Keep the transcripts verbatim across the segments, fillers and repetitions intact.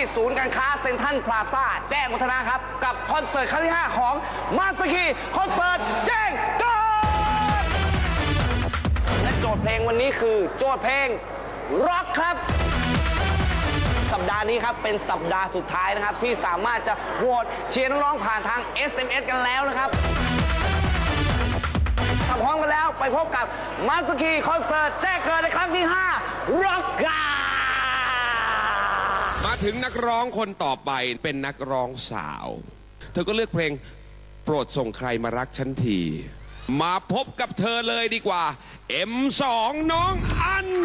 ศูนย์การค้าเซ็นทรัลพลาซ่าแจ้งวัฒนะครับกับคอนเสิร์ตครั้งที่ห้าของมาสคีคอนเสิร์ตแจ้งเกิดและโจทย์เพลงวันนี้คือโจทย์เพลงร็อกครับสัปดาห์นี้ครับเป็นสัปดาห์สุดท้ายนะครับที่สามารถจะโหวตเชียร์น้องๆผ่านทาง เอส เอ็ม เอส กันแล้วนะครับถ้าพร้อมกันแล้วไปพบกับมาสคีคอนเสิร์ตแจ้งเกิดในครั้งที่ห้าร็อกกามาถึงนักร้องคนต่อไปเป็นนักร้องสาวเธอก็เลือกเพลงโปรดส่งใครมารักฉันทีมาพบกับเธอเลยดีกว่า เอ็ม สอง น้องอัน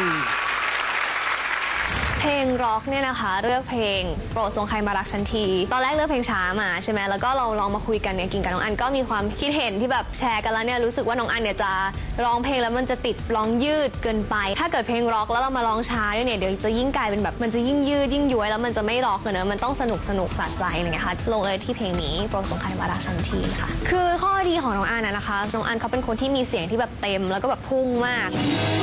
เพลงร็อกเนี่ยนะคะเลือกเพลงโปรดส่งใครมารักฉันทีตอนแรกเลือกเพลงช้ามาใช่ไหมแล้วก็เราลองมาคุยกันเนี่ยกิ่งกับน้องอันก็มีความคิดเห็นที่แบบแชร์กันแล้วเนี่ยรู้สึกว่าน้องอันเนี่ยจะร้องเพลงแล้วมันจะติดร้องยืดเกินไปถ้าเกิดเพลงร็อกแล้วเรามาร้องช้าเนี่ยเดี๋ยวจะยิ่งกลายเป็นแบบมันจะยิ่งยืดยิ่งย้วยแล้วมันจะไม่ร็อกเลยนะมันต้องสนุกสนุกสะใจอะไรเงี้ยค่ะลงเลยที่เพลงนี้โปรดส่งใครมารักฉันทีค่ะคือข้อดีของน้องอันนะคะน้องอันเขาเป็นคนที่มีเสียงที่แบบเต็มแล้วก็แบบพุ่งมาก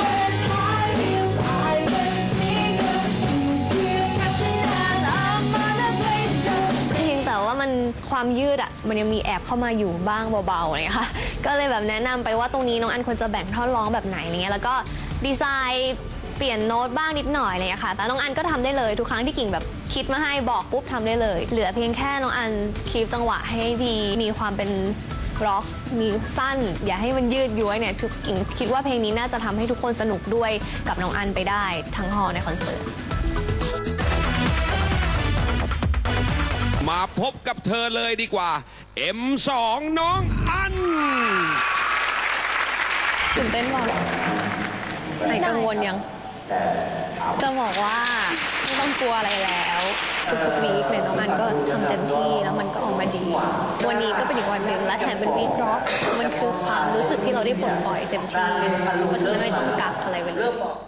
แต่ว่ามันความยืดอ่ะมันยังมีแอบเข้ามาอยู่บ้างเบาๆอะไรอย่างเงี้ยค่ะก็เลยแบบแนะนำไปว่าตรงนี้น้องอันควรจะแบ่งท่อนร้องแบบไหนอะไรเงี้ยแล้วก็ดีไซน์เปลี่ยนโน้ตบ้างนิดหน่อยอะไรอย่างเงี้ยค่ะแต่น้องอันก็ทำได้เลยทุกครั้งที่กิ่งแบบคิดมาให้บอกปุ๊บทำได้เลยเหลือเพียงแค่น้องอันคีปจังหวะให้ดีมีความเป็นร็อกมีสั้นอย่าให้มันยืดย้วยเนี่ยทุกกิ่งคิดว่าเพลงนี้น่าจะทำให้ทุกคนสนุกด้วยกับน้องอันไปได้ทั้งฮอลในคอนเสิร์ตมาพบกับเธอเลยดีกว่า เอ็ม สอง น้องอันตื่นเต้นบ้างไหนกังวลยังจะบอกว่าไม่ต้องกลัวอะไรแล้วทุกๆวีคเลยน้องอันก็ทำเต็มที่แล้วมันก็ออกมาดีวันนี้ก็เป็นอีกวันหนึ่งและแถมเป็นวีคร็อกมันคือความรู้สึกที่เราได้ปลดปล่อยเต็มที่เพราะฉะนั้นไม่ต้องกักอะไรไว้เลย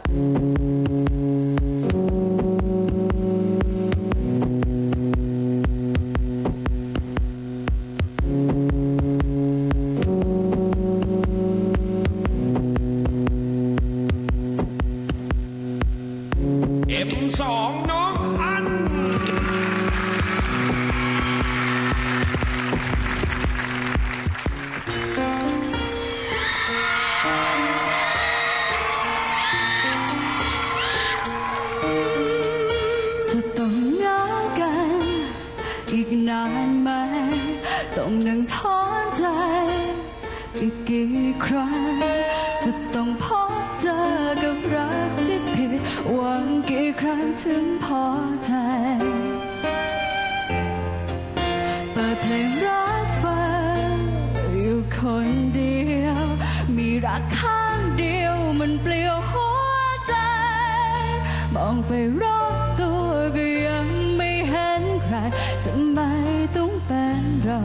อีกนานไหมต้องนั่งถอนใจอีกกี่ครั้งจะต้องพบเจอกับรักที่ผิดหวังกี่ครั้งถึงพอใจเปิดเพลงรักฟังอยู่คนเดียวมีรักข้างเดียวมันเปลี่ยวหัวใจมองไปรอบตัวก็ยังไม่เห็นใครทำไมต้องเป็นเรา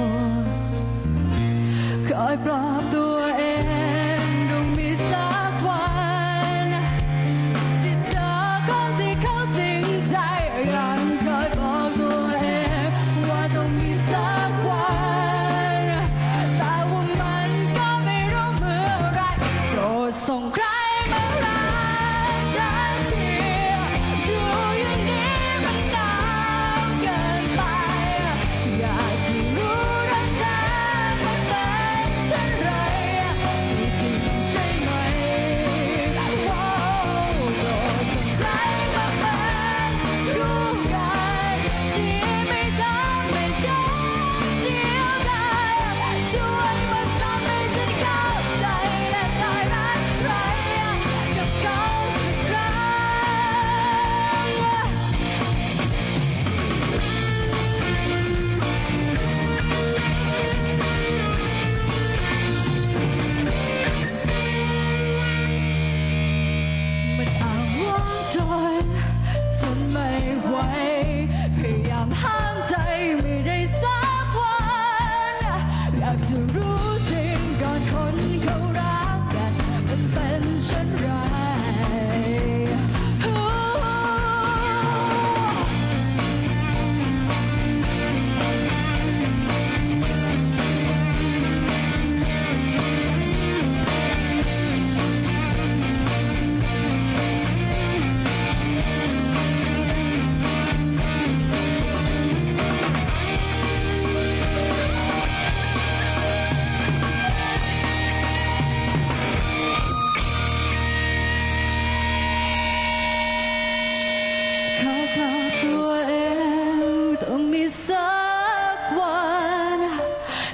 คอยปลอบตัวเองต้องมีสักวันที่เจอคนที่เขาจริงใจยังคอยบอกตัวเองว่าต้องมีสักวันแต่ว่ามันก็ไม่รู้เมื่อไรโปรดส่งใครมารักฉันทีดูอย่างนี้มันนานเกินไปอยากจะรู้รักแท้มันเป็นเช่นไร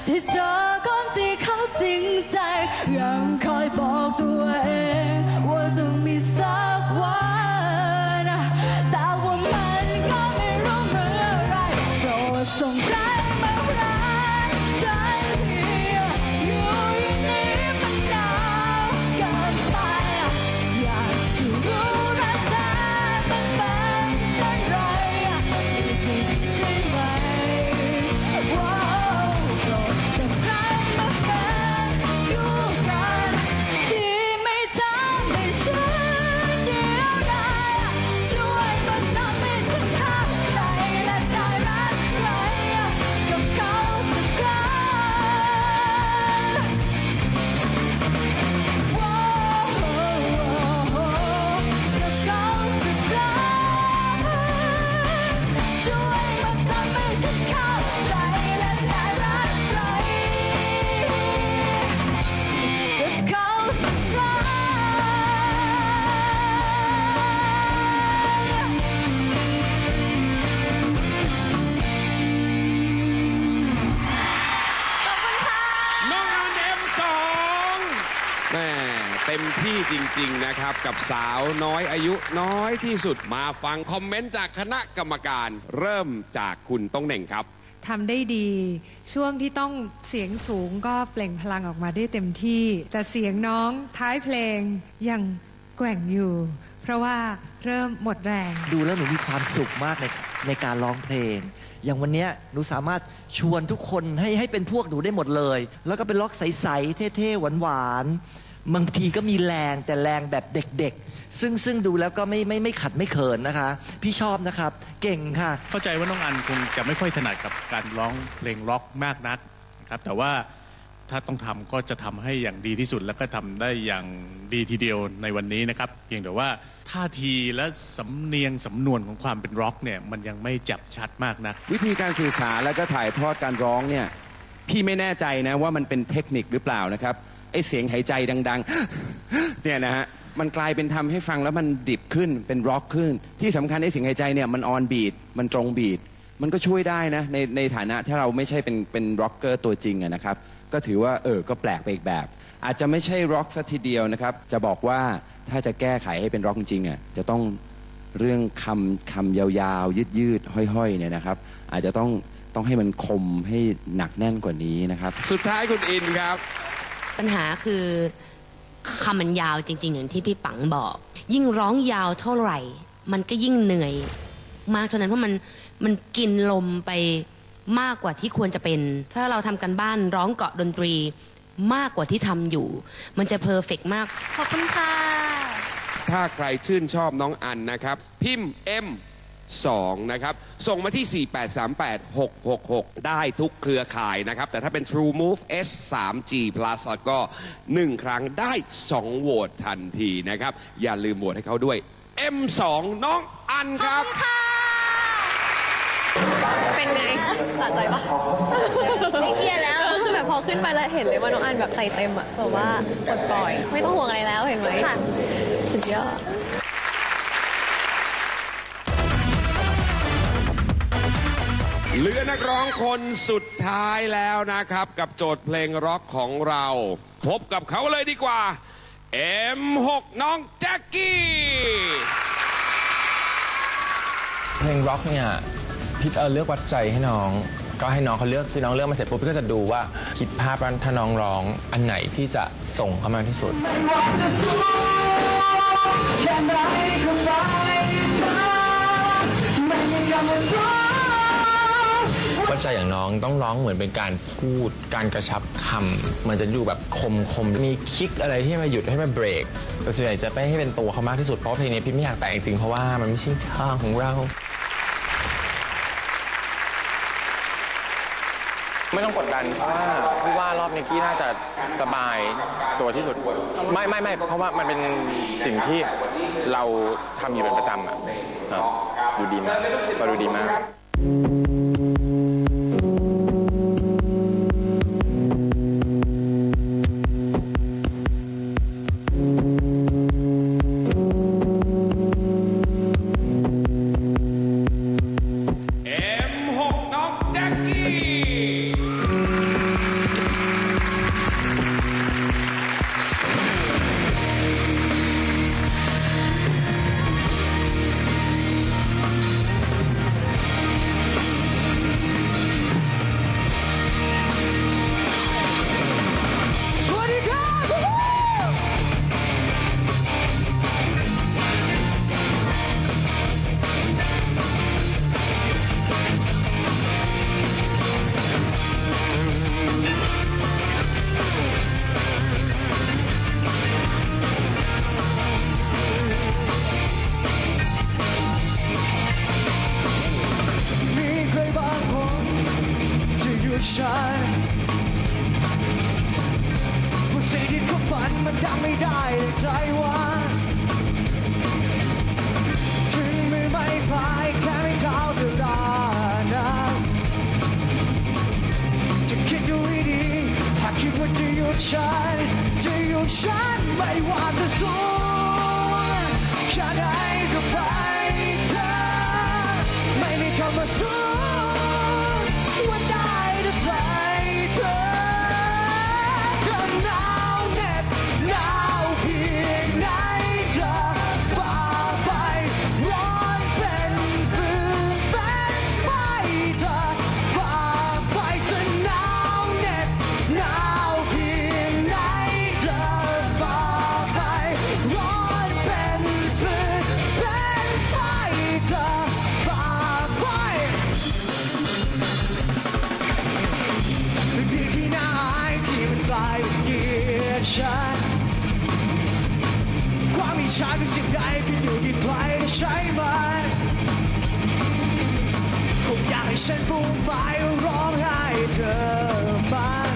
ที่เจอคนที่เขาจริงใจยังคอยบอกตัวเองว่าต้องมีสักวันแต่ว่ามันก็ไม่รู้เมื่อไรโปรดส่งใครมารักฉันทีอยู่อย่างนี้มันหนาวเกินไปอยากจะรู้รักแท้มันเป็นเช่นไรจริงใช่ไหมว้าวโปรดส่งใครมาเป็นคู่กันที่ไม่ทำให้ฉันเดียวดายช่วยมาทำให้ฉันเข้าใจและได้รักใครกับเขาสักครั้งว้าวกับเขาสักครั้งช่วยมาทำให้ฉันเข้าใจและได้รักใครกับเขาสักครั้งน้องอันเอ็มสองแม่เต็มที่จริงๆนะครับกับสาวน้อยอายุน้อยที่สุดมาฟังคอมเมนต์จากคณะกรรมการเริ่มจากคุณต้องเหน่งครับทำได้ดีช่วงที่ต้องเสียงสูงก็เปล่งพลังออกมาได้เต็มที่ แต่เสียงน้องท้ายเพลงยังแกว่งอยู่ เพราะว่าเริ่มหมดแรงดูแล้วหนูมีความสุขมากในในการร้องเพลง อย่างวันเนี้ยหนูสามารถชวนทุกคนให้ให้เป็นพวกหนูได้หมดเลย แล้วก็เป็นล็อกใสๆเท่ๆหวานๆบางทีก็มีแรงแต่แรงแบบเด็กๆ ซึ่งซึ่งดูแล้วก็ไม่ไม่ไม่ขัดไม่เขินนะคะ พี่ชอบนะครับ เก่งค่ะเข้าใจว่าน้องอันคงจะไม่ค่อยถนัดกับการร้องเพลงร็อกมากนักนะครับแต่ว่าถ้าต้องทำก็จะทำให้อย่างดีที่สุดแล้วก็ทำได้อย่างดีทีเดียวในวันนี้นะครับเพียงแต่ว่าท่าทีและสำเนียงสำนวนของความเป็นร็อกเนี่ยมันยังไม่จับชัดมากนักวิธีการสื่อสารแล้วก็ถ่ายทอดการร้องเนี่ยพี่ไม่แน่ใจนะว่ามันเป็นเทคนิคหรือเปล่านะครับไอเสียงหายใจดังๆเนี่ยนะฮะมันกลายเป็นทำให้ฟังแล้วมันดิบขึ้นเป็นร็อกขึ้นที่สำคัญไอเสียงหายใจเนี่ยมันออนบีทมันตรงบีทมันก็ช่วยได้นะในในฐานะที่เราไม่ใช่เป็นเป็นร็อกเกอร์ตัวจริงอะนะครับก็ถือว่าเออก็แปลกไปอีกแบบอาจจะไม่ใช่ร็อกซะทีเดียวนะครับจะบอกว่าถ้าจะแก้ไขให้เป็นร็อกจริงๆอ่ะจะต้องเรื่องคำคำยาวๆยืดๆห้อยๆเนี่ยนะครับอาจจะต้องต้องให้มันคมให้หนักแน่นกว่านี้นะครับสุดท้ายคุณอินครับปัญหาคือคำมันยาวจริงๆอย่างที่พี่ปังบอก ยิ่งร้องยาวเท่าไหร่ มันก็ยิ่งเหนื่อยมากเท่านั้นเพราะมันมันกินลมไปมากกว่าที่ควรจะเป็น ถ้าเราทำกันบ้านร้องเกาะดนตรีมากกว่าที่ทำอยู่ มันจะเพอร์เฟกต์มากขอบคุณค่ะถ้าใครชื่นชอบน้องอันนะครับพิมพ์ เอ็ม สอง นะครับส่งมาที่ สี่ แปด สาม แปด หก หก หก ได้ทุกเครือข่ายนะครับแต่ถ้าเป็น True Move เอส ทรี จี Plus ก็หนึ่งครั้งได้สองโหวตทันทีนะครับอย่าลืมโหวตให้เขาด้วย เอ็ม สอง น้องอันครับเป็นไงสะใจปะไม่เครียดแล้วแบบพอขึ้นไปแล้วเห็นเลยว่าน้องอันแบบใส่เต็มอะแบบว่าปลดปล่อยไม่ต้องห่วงอะไรแล้วเห็นไหมค่ะสุดยอดเหลือนักร้องคนสุดท้ายแล้วนะครับกับโจทย์เพลงร็อกของเราพบกับเขาเลยดีกว่า เอ็ม หก น้องแจ็คกี้เพลงร็อกเนี่ยพี่เออเลือกวัดใจให้น้องก็ให้น้องเขาเลือกที่น้องเลือกมาเสร็จปุ๊บพี่ก็จะดูว่าคิดภาพถ้าน้องร้องอันไหนที่จะส่งเข้ามาที่สุดวัดใจอย่างน้องต้องร้องเหมือนเป็นการพูดการกระชับคำมันจะดูแบบคมคมมีคิกอะไรที่มาหยุดให้มาเบรกแต่ส่วนใหญ่จะไปให้เป็นตัวเขามากที่สุดเพราะเพลงนี้พี่ไม่อยากแต่งจริงเพราะว่ามันไม่ใช่ทางของเราไม่ต้องกดดันเพราะว่าพี่ว่ารอบนี้กี้น่าจะสบายตัวที่สุดไม่ไม่ไม่เพราะว่ามันเป็นสิ่งที่เราทำอยู่เป็นประจำอ่ะดูดีมากก็ดูดีมากได้ใจว่าถึงมือไม่พายแค่ไม่เท่าเดิมนะจะคิดดูให้ดีหากคิดว่าจะหยุดฉันจะหยุดฉันไม่ว่าจะสูงแค่ไหนก็ไปเธอไม่มีคำว่าสูงว่าได้แต่ใจเธอจะหนาวเหน็บหนาวเพียงไหนจะฝ่าไปร้อนเป็นฟืนเป็นไฟเธอฝ่าไปจะหนาวเหน็บหนาวเพียงไหนจะฝ่าไปร้อนเป็นฟืนเป็นไฟเธอฝ่าไปไม่มีที่ไหนที่มันกลายเป็นเกียรติฉันความอิจฉาคือสิ่งใดขึ้นอยู่ที่ใครได้ใช้มันคงอยากให้ฉันฟูมไฟร้องไห้เธอมัน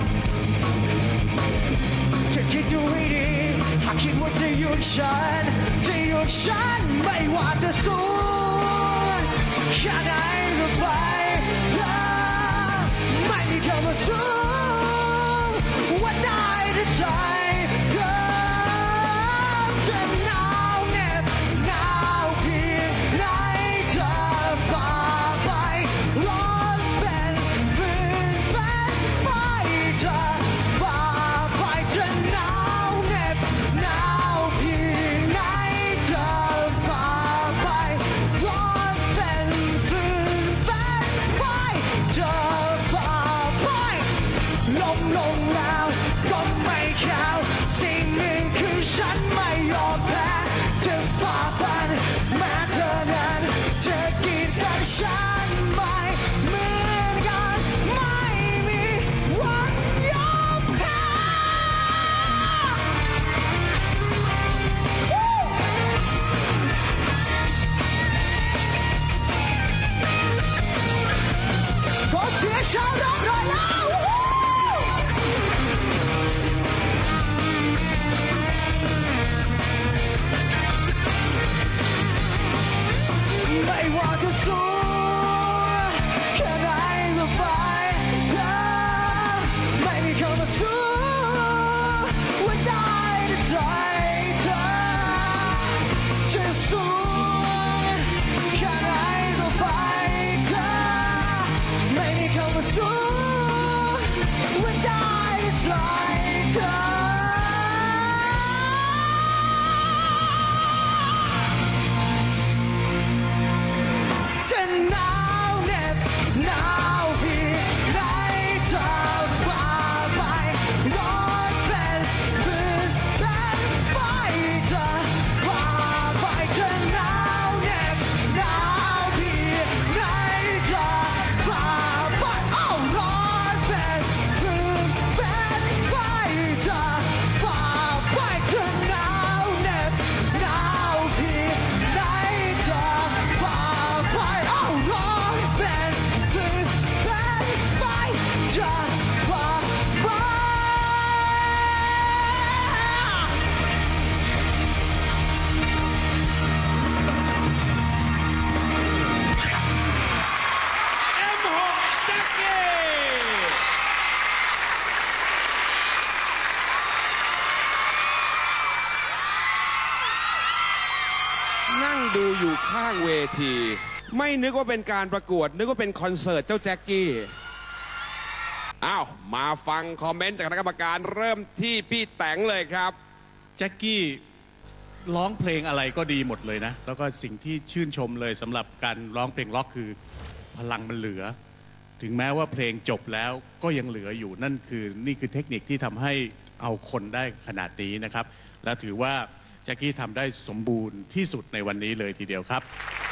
จะคิดดูให้ดีหากคิดว่าจะหยุดฉันจะหยุดฉันไม่ว่าจะสูงแค่ไหนก็ไปเธอไม่มีคำว่าสูงว่าได้แต่ใจเธอจะหนาวเหน็บหนาวเพียงไหนจะฝ่าไปร้อนเป็นฟืนเป็นไฟจะฝ่าไปจะหนาวเหน็บหนาวเพียงไหนจะฝ่าไปร้อนเป็นฟืนเป็นไฟจะฝ่าไปลมลงแล้วก็ไม่เข้าสิ่งหนึ่งคือฉันไม่ยอมแพ้จะฝ่าฟันแม้เธอนั้นจะกีดกันฉันไม่เหมือนกันไม่มีวันยอมแพ้ขอเสียงชาวร็อกหน่อยแล้ว ไม่ว่าจะสูงแค่ไหนก็ไปเธอไม่มีคำว่าสูงว่าได้แต่ใจเธอจะสูงแค่ไหนก็ไปเธอไม่มีคำว่าสูงว่าได้แต่ใจเธอจะหนาวเหน็บหนาวเพียงไหนจะฝ่าไปร้อนเป็นฟืนเป็นไฟจะฝ่าไปจะหนาวเหน็บหนาวเพียงไหนจะฝ่าไปอ้าวร้อนเป็นฟืนเป็นไฟจะฝ่าไปจะหนาวเหน็บหนาวเพียงไหนจะฝ่าไปอ้าวร้อนเป็นฟืนเป็นไฟจะฝ่าไปเอ็มหกแจ็คกี้ นั่งดูอยู่ข้างเวที ไม่นึกว่าเป็นการประกวด นึกว่าเป็นคอนเสิร์ตเจ้าแจ็คกี้ อ้าว มาฟังคอมเมนต์จากคณะกรรมการเริ่มที่พี่แตงเลยครับแจ็คกี้ร้องเพลงอะไรก็ดีหมดเลยนะ แล้วก็สิ่งที่ชื่นชมเลยสำหรับการร้องเพลงล็อกคือพลังมันเหลือ ถึงแม้ว่าเพลงจบแล้วก็ยังเหลืออยู่นั่นคือนี่คือเทคนิคที่ทำให้เอาคนได้ขนาดนี้นะครับ และถือว่าแจ็คกี้ทำได้สมบูรณ์ที่สุดในวันนี้เลยทีเดียวครับ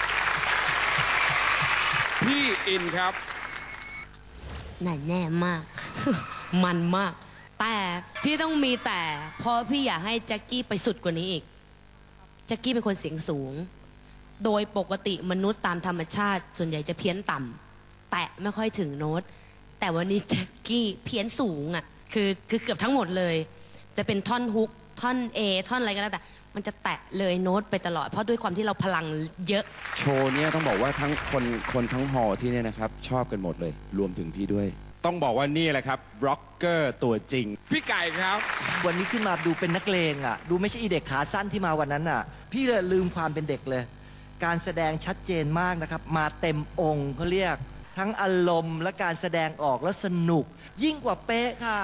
พี่อินครับแน่แน่มาก มันมาก แต่พี่ต้องมีแต่เพราะพี่อยากให้แจ็คกี้ไปสุดกว่านี้อีกแจ็คกี้เป็นคนเสียงสูง โดยปกติมนุษย์ตามธรรมชาติส่วนใหญ่จะเพี้ยนต่ำแตะไม่ค่อยถึงโน้ต แต่วันนี้แจ็คกี้เพี้ยนสูงอ่ะคือคือเกือบทั้งหมดเลย จะเป็นท่อนฮุกท่อน A ท่อนอะไรก็แล้วแต่มันจะแตะเลยโน้ตไปตลอดเพราะด้วยความที่เราพลังเยอะโชว์เนี่ยต้องบอกว่าทั้งคนคนทั้งฮอลล์ที่เนี่ยนะครับชอบกันหมดเลยรวมถึงพี่ด้วย ต้องบอกว่านี่แหละครับร็อกเกอร์ตัวจริงพี่ไก่ครับวันนี้ขึ้นมาดูเป็นนักเลงอ่ะดูไม่ใช่อีเด็กขาสั้นที่มาวันนั้นอ่ะพี่เลยลืมความเป็นเด็กเลยการแสดงชัดเจนมากนะครับมาเต็มองค์เขาเรียกทั้งอารมณ์และการแสดงออกแล้วสนุกยิ่งกว่าเป๊ะค่ะ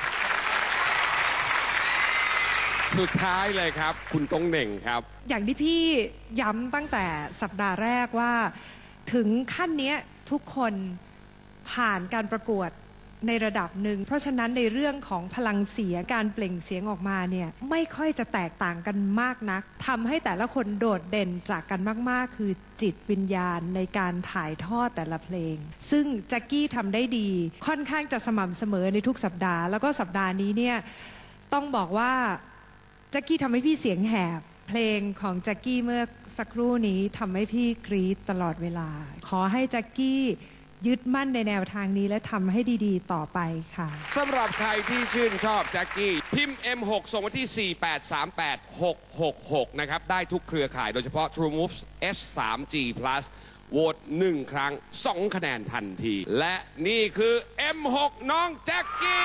สุดท้ายเลยครับคุณต้องเหน่งครับอย่างที่พี่ย้ำตั้งแต่สัปดาห์แรกว่าถึงขั้นนี้ทุกคนผ่านการประกวดในระดับหนึ่งเพราะฉะนั้นในเรื่องของพลังเสียงการเปล่งเสียงออกมาเนี่ยไม่ค่อยจะแตกต่างกันมากนักทำให้แต่ละคนโดดเด่นจากกันมากๆคือจิตวิญญาณในการถ่ายทอดแต่ละเพลงซึ่งแจ็คกี้ทำได้ดีค่อนข้างจะสม่ำเสมอในทุกสัปดาห์แล้วก็สัปดาห์นี้เนี่ยต้องบอกว่าแจ็คกี้ทำให้พี่เสียงแหบเพลงของแจ็คกี้เมื่อสักครู่นี้ทำให้พี่กรี๊ดตลอดเวลาขอให้แจ็คกี้ยึดมั่นในแนวทางนี้และทำให้ดีๆต่อไปค่ะสำหรับใครที่ชื่นชอบแจ็คกี้พิมพ์ เอ็ม หก ส่งมาที่ สี่ แปด สาม แปด หก หก หก นะครับได้ทุกเครือข่ายโดยเฉพาะ True Moves เอส ทรี จี Plus โหวตหนึ่งครั้งสองคะแนนทันทีและนี่คือ เอ็ม หก น้องแจ็คกี้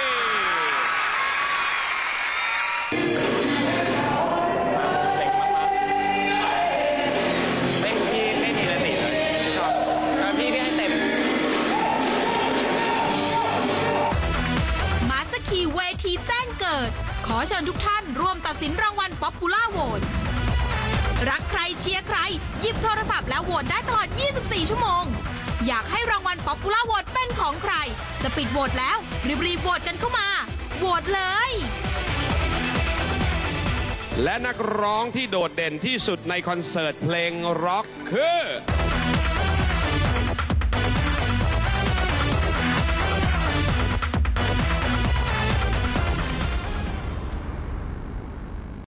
เวทีแจ้งเกิดขอเชิญทุกท่านร่วมตัดสินรางวัล Popular Vote รักใครเชียร์ใครหยิบโทรศัพท์แล้วโหวตได้ตลอดยี่สิบสี่ชั่วโมงอยากให้รางวัล Popular Vote เป็นของใครจะปิดโหวตแล้วรีบๆโหวตกันเข้ามาโหวตเลยและนักร้องที่โดดเด่นที่สุดในคอนเสิร์ตเพลงร็อกคือ